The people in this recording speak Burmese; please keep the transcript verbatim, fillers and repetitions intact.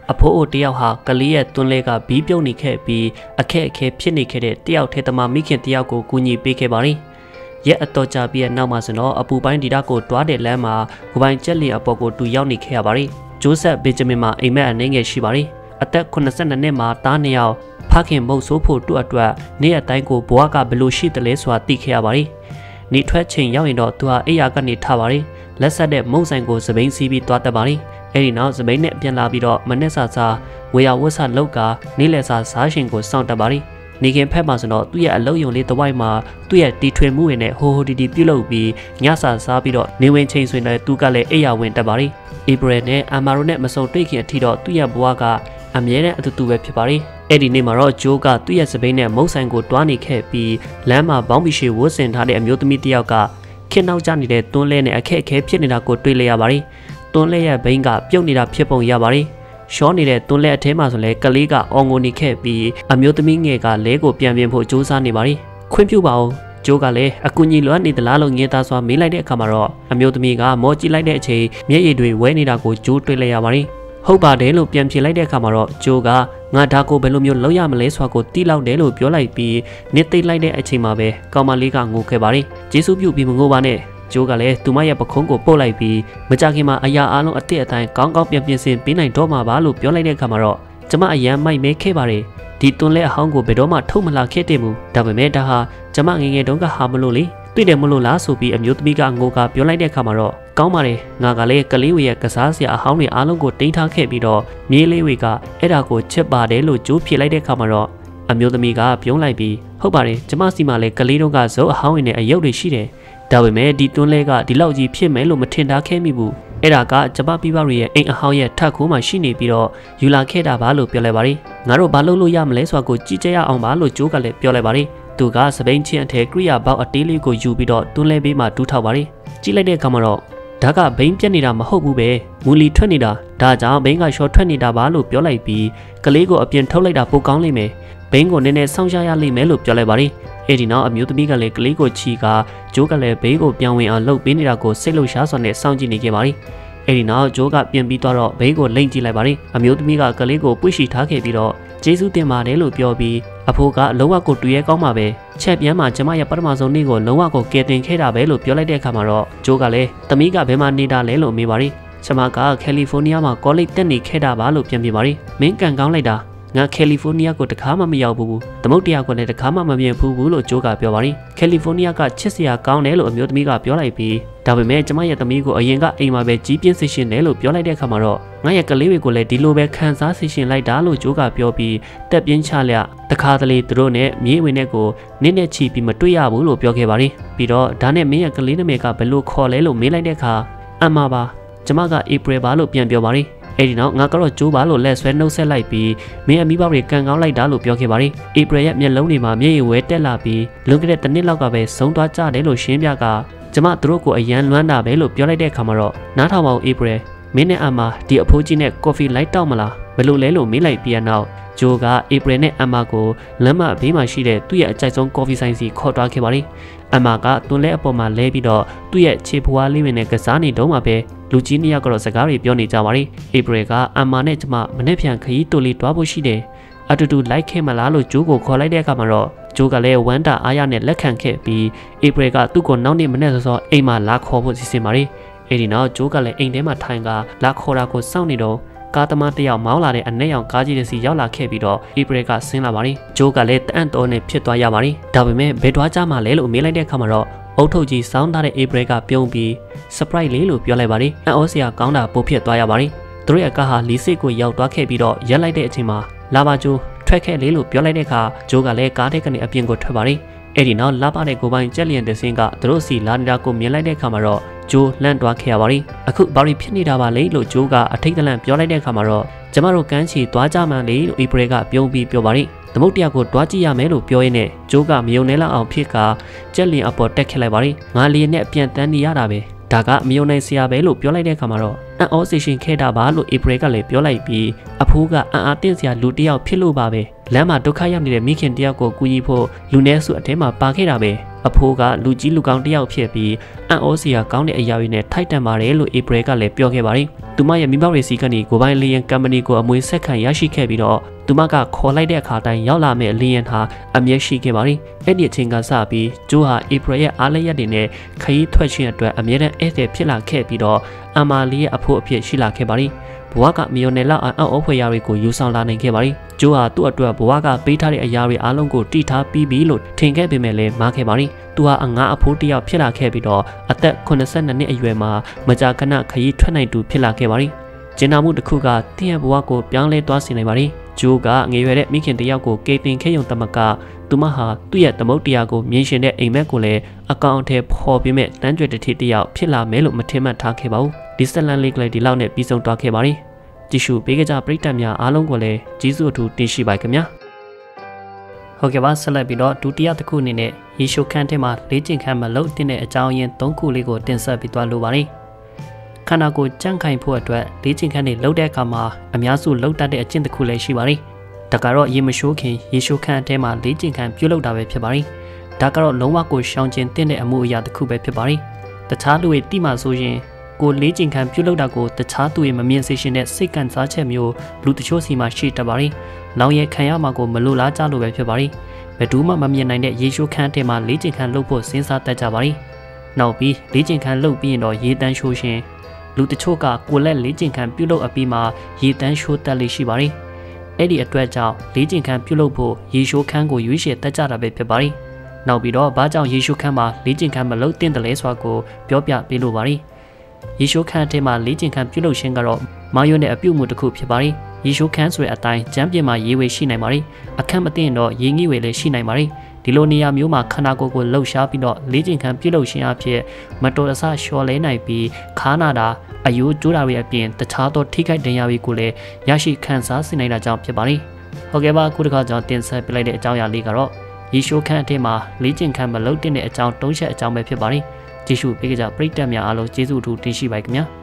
အဖိုးအိုတယောက်ဟာကလေးရဲ့တွန်းလဲကဘီးပြုတ်နေခဲ့ပြီးအခက်အခဲဖြစ်နေခဲ့တဲ့တယောက်ထဲသမားမိခင်တယောက်ကိုကူညီပေးခဲ့ပါတယ်။ရက်အတော်ကြာပြီးနောက်မှာဆိုတော့အပူပိုင်းဒေတာကိုတွားတဲ့လမ်းမှာကိုပိုင်ကျက်လီအပေါ်ကိုတူရောက်နေခဲ့ရပါတယ်။ဂျိုးဆက်ဘင်ဂျမင်မှာအိမ်မက်အနေငယ်ရှိပါတယ်။အသက်eighty-twoနှစ်မှာတားနှစ်ယောက်ဖခင်မုတ်ဆိုးဖို့တူအတွက်နေ့အတိုင်းကိုဘဝကဘလို့ရှိတယ်လဲဆိုတာသိခဲ့ရပါတယ်။နေထွက်ချိန်ရောက်ရင်တော့သူဟာအိယာကနေထားပါတယ်။လက်ဆက်တဲ့မုံဆိုင်ကိုစပိန်စီးပြီးတွားတက်ပါတယ်။အဲဒီနောက်စပိန်နဲ့ပြန်လာပြီးတော့မနက်စာစာဝေယဝတ်စာလောက်ကနေ့လယ်စာစားရှင်ကိုစောင့်တက်ပါတယ်။နေခင်ဖက်မှာဆိုတော့သူ့ရဲ့အလုပ်ရုံလေးတစ်ဝိုက်မှာသူ့ရဲ့တီထွင်မှုတွေနဲ့ဟိုဟိုတီတီပြုတ်လုပ်ပြီးညစာစားပြီးတော့နေဝင်ချိန်ဆွေနဲ့သူကလည်းအိယာဝင်တက်ပါတယ်။ဧပြီနဲ့အမာရိုနဲ့မစုံတွေ့ခင်အထိတော့သူ့ရဲ့ဘဝကအမြဲတမ်းအတူတူပဲဖြစ်ပါတယ်။အဲ့ဒီနေ့မှာတော့ဂျိုးကသူ့ရဲ့စပိန်နဲ့မုတ်ဆိုင်ကိုတွားနေခဲ့ပြီးလမ်းမှာဘောင်းဘီရှေဝတ်ဆင်ထားတဲ့အမျိုးသမီးတစ်ယောက်ကခင်နောက်ကျနေတဲ့တွန်းလဲနဲ့အခက်အခဲဖြစ်နေတာကိုတွေ့လိုက်ရပါတယ်။တွန်းလဲရဲ့ဘိန်းကပြုတ်နေတာဖြစ်ပုံရပါတယ်။ရှောနေတဲ့တွန်းလဲအထဲမှာဆိုလဲကလေးကအော်ငိုနေခဲ့ပြီးအမျိုးသမီးငယ်ကလဲကိုပြန်ပြင်ဖို့ကြိုးစားနေပါတယ်။ခွင့်ပြုပါဦးဂျိုးကလည်းအကူကြီးလွမ်းနေသလားလို့ငေးသားစွာမေးလိုက်တဲ့အခါမှာတော့အမျိုးသမီးကမောကြည့်လိုက်တဲ့အချိန်မျက်ရည်တွေဝဲနေတာကိုဂျိုးတွေ့လိုက်ရပါတယ်။ဟုတ်ပါတယ်လို့ပြန်ဖြေလိုက်တဲ့အခါမှာတော့ဂျိုးကငါဒါကိုဘယ်လိုမျိုးလုပ်ရမလဲဆိုတာကိုတီးလောက်တယ်လို့ပြောလိုက်ပြီးနစ်သိလိုက်တဲ့အချိန်မှာပဲကောင်မလေးကငိုခဲ့ပါတယ်။ကျေးဇူးပြုပြီးမငိုပါနဲ့ဂျိုးကလည်းသူမရဲ့ပခုံးကိုပုတ်လိုက်ပြီးမကြခင်မှာအရာအလုံးအစ်အတိုင်းကောင်းကောင်းပြန်ပြင်ဆင်ပေးနိုင်တော့မှာပါလို့ပြောလိုက်တဲ့အခါမှာတော့ကျမအရန်မိုက်မဲခဲ့ပါတယ်ဒီတွန်းလဲအဟောင်းကိုဘယ်တော့မှထုတ်မလာခဲ့တဲ့မူဒါပေမဲ့ဒါဟာကျမငငယ်တုန်းကဟာမလို့လေတွေ့တယ်မလို့လားဆိုပြီးအမျိုးသမီးကငိုကပြောလိုက်တဲ့အခါမှာတော့ကောင်းပါတယ်ငါကလည်းကလေးဝေရဲ့ကစားစရာအဟောင်းတွေအားလုံးကိုတိန်းထားခဲ့ပြီးတော့မြေးလေးဝေကအဲ့ဒါကိုချစ်ပါတယ်လို့ကြိုးဖြေလိုက်တဲ့အခါမှာတော့အမျိုးသမီးကပြုံးလိုက်ပြီးဟုတ်ပါတယ်ကျမစီမှာလည်းကလေးတုန်းကဇုံအဟောင်းတွေနဲ့အယုတ်တွေရှိတယ်ဒါပေမဲ့ဒီတွန်းလဲကဒီလောက်ကြီးဖြစ်မယ်လို့မထင်ထားခဲ့မိဘူးအဲ့ဒါကကျမပြပရီရဲ့အိမ်အဟောင်းရဲ့ထပ်ခိုးမှရှိနေပြီးတော့ယူလာခဲ့တာပါလို့ပြောလိုက်ပါတယ်ငါတို့ဘာလုပ်လို့ရမလဲဆိုတာကိုကြည့်ကြရအောင်ပါလို့ကြိုးကလည်းပြောလိုက်ပါတယ်သူကစပိန်ချင်းအထက်ကရိယာပေါက်အတေးလေးကိုယူပြီးတော့တွန်းလဲပေးမှတူးထောက်ပါတယ်ကြည့်လိုက်တဲ့အခါမှာတော့ဒါကဘိန်းပြက်နေတာမဟုတ်ဘူးပဲမူလီထွက်နေတာဒါကြောင့်ဘိန်းကရှော့ထွက်နေတာပါလို့ပြောလိုက်ပြီးကလေးကိုအပြင်ထုတ်လိုက်တာပိုကောင်းလိမ့်မယ်ဘိန်းကိုနည်းနည်းဆောင်းရှားရလိမ့်မယ်လို့ပြောလိုက်ပါတယ်အဲ့ဒီနောက်အမျိုးသမီးကလည်းကလေးကိုချီကဂျိုးကလည်းဘေးကိုပြန်ဝင်အောင်လှုပ်ပေးနေတာကိုစိတ်လှုပ်ရှားစွာနဲ့စောင့်ကြည့်နေခဲ့ပါတယ်အဲ့ဒီနောက်ဂျိုးကပြန်ပြီးတော့ဘေးကိုလိမ့်ကြည့်လိုက်ပါတယ်အမျိုးသမီးကကလေးကိုပွေ့ရှိထားခဲ့ပြီးတော့ကျေးဇူးတင်ပါတယ်လို့ပြောပြီးအဖိုးကလုံးဝကိုတူရဲကောင်းပါပဲချက်ပြန်မှာကျမရဲ့ပထမဆုံးနေ့ကိုလုံးဝကိုကယ်တင်ခဲ့တာပဲလို့ပြောလိုက်တဲ့အခါမှာတော့ဂျိုးကလည်းသမီးကဘယ်မှာနေတာလဲလို့မေးပါတယ်ကျမကကယ်လီဖိုးနီးယားမှာကောလိပ်တက်နေခဲ့တာပါလို့ပြန်ပြပါတယ်မင်းကန်ကောင်းလိုက်တာငါကယ်လီဖိုးနီးယားကိုတခါမှမရောက်ဘူးသမုတ်တရားကိုလည်းတခါမှမမြင်ဘူးဘူးလို့ဂျိုးကပြောပါတယ်ကယ်လီဖိုးနီးယားကချစ်စရာကောင်းတယ်လို့အမျိုးသမီးကပြောလိုက်ပြီးဒါပေမဲ့ကျမရဲ့သမီးကိုအရင်ကအိမ်မှာပဲကြီးပြင်းစေရှင်တယ်လို့ပြောလိုက်တဲ့အခါမှာတော့ငါရဲ့ကလေးတွေကိုလည်းဒီလိုပဲခံစားစေရှင်လိုက်တာလို့ဂျိုးကပြောပြီးတက်ပြင်းချလျတခါတလေသူတို့နဲ့မြေဝင်တဲ့ကိုနင်းနဲ့ချီပြီးမတွေ့ရဘူးလို့ပြောခဲ့ပါတယ်ပြီးတော့ဒါနဲ့မင်းရဲ့ကလေးနမေကဘယ်လိုခေါ်လဲလို့မေးလိုက်တဲ့အခါအမပါကျမကဧပြီပါလို့ပြန်ပြောပါတယ်အဲ့ဒီနောက်ငါကတော့ကျိုးပါလို့လက်ဆွဲနှုတ်ဆက်လိုက်ပြီးမင်းအမိဘတွေကန်ကောင်းလိုက်တာလို့ပြောခဲ့ပါတယ်ဧပြီရဲ့မျက်လုံးတွေမှာမျက်ရည်ဝဲတက်လာပြီးလွန်ခဲ့တဲ့တစ်နှစ်လောက်ကပဲဆုံးသွားကြတယ်လို့ရှင်းပြကကျမတို့ကိုအရန်လွမ်းတာပဲလို့ပြောလိုက်တဲ့အခါမှာတော့နားထောင်ပါဦးဧပြီမင်းနဲ့အမဒီအဖိုးကြီးနဲ့ကော်ဖီလိုက်တောက်မလားဘယ်လိုလဲလို့မေးလိုက်ပြီးနောက်ဂျိုးကဧပြီနဲ့အမကိုလမ်းမဘေးမှာရှိတဲ့သူ့ရဲ့အကြိုက်ဆုံးကော်ဖီဆိုင်စီခေါ်သွားခဲ့ပါတယ်အမကတွန်းလဲအပေါ်မှာလဲပြီးတော့သူ့ရဲ့ခြေဖွားလေးဝင်နဲ့ကစားနေတော့မှပဲလူကြီးနှစ်ယောက်ကတော့စကားတွေပြောနေကြပါတယ်ဧပြီကအမနဲ့ကျမမနေ့ပြန်ခရီးတိုလေးတွားဖို့ရှိတယ်အတူတူလိုက်ခဲ့မလားလို့ဂျိုးကိုခေါ်လိုက်တဲ့အခါမှာတော့ဂျိုးကလည်းဝမ်းတာအားရနဲ့လက်ခံခဲ့ပြီးဧပြီကသူ့ကိုနောက်နေ့မနေ့စောစောအိမ်မှာလာခေါ်ဖို့စီစဉ်ပါတယ်အဲ့ဒီနောက်ဂျိုးကလည်းအိမ်ထဲမှာထိုင်ကလာခေါ်တာကိုစောင့်နေတော့ကားသမားတယောက်မောင်းလာတဲ့အနက်ရောင်ကားကြီးတစ်စီးရောက်လာခဲ့ပြီးတော့ဧပြီကဆင်းလာပါတယ်ဂျိုးကလည်းတအံ့တော်နဲ့ဖြစ်သွားရပါတယ်ဒါပေမဲ့ဘယ်တွားကြမှာလဲလို့မေးလိုက်တဲ့အခါမှာတော့အုတ်ထုတ်ကြီးစောင်းထားတဲ့ဧပြီကပြုံးပြီး surprise လေးလို့ပြောလိုက်ပါတယ်အံ့ဩစရာကောင်းတာပိုဖြစ်သွားရပါတယ်သူတို့ရဲ့ကားဟာလီစစ်ကိုရောက်သွားခဲ့ပြီးတော့ရက်လိုက်တဲ့အချိန်မှာလာပါဂျိုးထွက်ခဲ့လေးလို့ပြောလိုက်တဲ့အခါဂျိုးကလည်းကားထဲကနေအပြင်ကိုထွက်ပါတယ်အဲ့ဒီနောက်လာပါတဲ့ကိုပိုင်ကြက်လျင်တဲ့စင်းကသူတို့စီလာနေတာကိုမြင်လိုက်တဲ့အခါမှာတော့ဂျိုးလန့်သွားခဲ့ရပါတယ်အခုဘာလို့ဖြစ်နေတာပါလဲလို့ဂျိုးကအထိတ်တလန့်ပြောလိုက်တဲ့အခါမှာတော့ကျမတို့ကန်းချီသွားကြမှန်းလေလို့ဧပြီကပြုံးပြီးပြောပါတယ်သမုတ်တရကိုတွားကြည့်ရမယ်လို့ပြောရင်းနဲ့ဂျိုးကမယုံနိုင်လောက်အောင်ဖြစ်ကကြက်လျင်အပေါ်တက်ခဲ့လိုက်ပါတယ်ငါလီနဲ့အပြန်တန်းနေရတာပဲဒါကမယုံနိုင်စရာပဲလို့ပြောလိုက်တဲ့အခါမှာတော့အန်အောစီရှင်ခဲ့တာပါလို့ဧပြီကလည်းပြောလိုက်ပြီးအဖိုးကအန်အားတင့်စရာလူတယောက်ဖြစ်လို့ပါပဲလမ်းမှာဒုက္ခရောက်နေတဲ့မိခင်တယောက်ကိုကူညီဖို့လူနည်းစုအထဲမှာပါခဲ့တာပဲအဖိုးကလူကြီးလူကောင်းတယောက်ဖြစ်ပြီးအန်အိုစီယာကောင်းတဲ့အရာတွေနဲ့ထိုက်တန်ပါတယ်လို့ April ကလည်းပြောခဲ့ပါတယ်။သူမရဲ့မိဘတွေစီကနေကိုပိုင်လီယန်ကမ်ပဏီကိုအမွေဆက်ခံရရှိခဲ့ပြီးတော့သူမကခေါ်လိုက်တဲ့အခါတိုင်းရောက်လာမယ့်လီယန်ဟာအမျက်ရှိခဲ့ပါတယ်။အဲ့ဒီအချိန်ကစပြီးဂျိုးဟာ April ရဲ့အားလျက်တွေနဲ့ခရီးထွက်ခြင်းအတွက်အမြဲတမ်းဧည့်သည်ဖြစ်လာခဲ့ပြီးတော့အမာလီရဲ့အဖို့အဖြစ်ရှိလာခဲ့ပါတယ်။ဘဝကမီယိုနယ်လောက်အံ့ဩဖွယ်ရာတွေကိုယူဆောင်လာနိုင်ခဲ့ပါတယ်။ဂျိုးဟာသူ့အတွက်ဘဝကပေးထားတဲ့အရာတွေအားလုံးကိုတည်ထားပြီးပြီလို့ထင်ခဲ့ပေမဲ့လည်းမားခဲ့ပါတယ်။သူဟာအငါအဖိုးတယောက်ဖြစ်လာခဲ့ပြီးတော့အသက်eighty-twoနှစ်အရွယ်မှာမကြာခဏခရီးထွက်နိုင်သူဖြစ်လာခဲ့ပါတယ်။ကျင်းနာမှုတစ်ခုကတင့်ရဲ့ဘဝကိုပြောင်းလဲသွားစေနိုင်ပါတယ်။ဂျိုးကငယ်ရွယ်တဲ့မိခင်တယောက်ကိုကေတင်ခဲ့ရုံတမကသူမဟာသူ့ရဲ့သမုတ်တရားကိုမြင်ရှင်တဲ့အိမ်မက်ကိုလည်းအကောင့်အထည်ဖော်ပြီးမဲ့တန်းကြွတစ်ထစ်တယောက်ဖြစ်လာမယ်လို့မထင်မှတ်ထားခဲ့ပါဘူး။ဒီဆက်လန်လေးကလေးဒီလောက်နဲ့ပြီးဆုံးသွားခဲ့ပါတယ်။ကြည့်ရှုပေးကြပရိသတ်များအားလုံးကိုလည်းကျေးဇူးအထူးတင်ရှိပါခင်ဗျာ။ဟုတ်ကဲ့ပါဆက်လက်ပြီးတော့ဒုတိယတစ်ခုအနေနဲ့ယေရှုခန်းထဲမှာလေ့ကျင့်ခန်းမလုပ်တဲ့အကြောင်းရင်း၃ခုလေးကိုတင်ဆက်ပြီးသွားလိုပါတယ်။ခန္ဓာကိုယ်ကြန့်ခိုင်ဖို့အတွက်လေ့ကျင့်ခန်းတွေလုပ်တဲ့အခါမှာအများစုလုပ်တတ်တဲ့အကျင့်တစ်ခုလည်းရှိပါတယ်။ဒါကတော့ရေမရှိုးခင်ယေရှုခန်းထဲမှာလေ့ကျင့်ခန်းပြုလုပ်တာပဲဖြစ်ပါတယ်။ဒါကတော့လုံးဝကိုရှောင်ကျဉ်တဲ့အမှုအရာတစ်ခုပဲဖြစ်ပါတယ်။တခြားလူတွေတိမှဆိုရင်ကိုလေ့ကျင့်ခန်းပြုလုပ်တာကိုတခြားသူတွေမမြင်စေရှင်တဲ့စိတ်ကံစားချက်မျိုးလူတချို့စီမှာရှိတတ်ပါတယ်။လောင်ရဲခံရမှာကိုမလိုလားကြလို့ပဲဖြစ်ပါတယ်။ဘယ်သူမှမမြင်နိုင်တဲ့ယေရှုခန်းထဲမှာလေ့ကျင့်ခန်းလုပ်ဖို့စဉ်းစားတတ်ကြပါတယ်။နောက်ပြီးလေ့ကျင့်ခန်းလုပ်ပြီးရင်တော့ရေတန်းရှိုးရှင်လူတချို့ကကိုလက်လေ့ကျင့်ခန်းပြုလုပ်အပြီးမှာရေတန်းရှိုးတက်လေးရှိပါတယ်။အဲ့ဒီအတွက်ကြောင့်လေ့ကျင့်ခန်းပြုလုပ်ဖို့ယေရှုခန်းကိုရွေးချယ်တတ်ကြတာပဲဖြစ်ပါတယ်။နောက်ပြီးတော့ဘာကြောင့်ယေရှုခန်းမှာလေ့ကျင့်ခန်းမလုပ်သင့်တယ်လဲဆိုတာကိုပြောပြပေးလိုပါတယ်။ယေရှုခန်းထဲမှာလေ့ကျင့်ခန်းပြုလုပ်ခြင်းကတော့မာယွန်းတဲ့အပြုမှုတစ်ခုဖြစ်ပါတယ်။ယေရှုခန်းဆိုတဲ့အတိုင်းကျမ်းပြင်မှာရေဝေရှိနိုင်ပါတယ်။အခန့်မသိရင်တော့ရေငိဝေလည်းရှိနိုင်ပါတယ်။ဒီလိုနေရာမျိုးမှာခန္ဓာကိုယ်ကိုလှုပ်ရှားပြီးတော့လေ့ကျင့်ခန်းပြုလုပ်ခြင်းအဖြစ်မတော်တဆလျှော်လဲနိုင်ပြီးခါနာတာအယိုးကျိုးတာတွေအပြင်တခြားသောထိခိုက်ဒဏ်ရာတွေကိုလည်းရရှိခံစားစေနိုင်တာကြောင့်ဖြစ်ပါတယ်။ဟုတ်ကဲ့ပါခုတစ်ခါကျွန်တော်တင်ဆက်ပြလိုက်တဲ့အကြောင်းအရာလေးကတော့ယေရှုခန်းအထက်မှာလေ့ကျင့်ခန်းမလုပ်တဲ့အကြောင်းတုံးချက်အကြောင်းပဲဖြစ်ပါတယ်။ကြည့်ရှုပေးကြပရိသတ်များအားလုံးကျေးဇူးအထူးတင်ရှိပါခင်ဗျာ။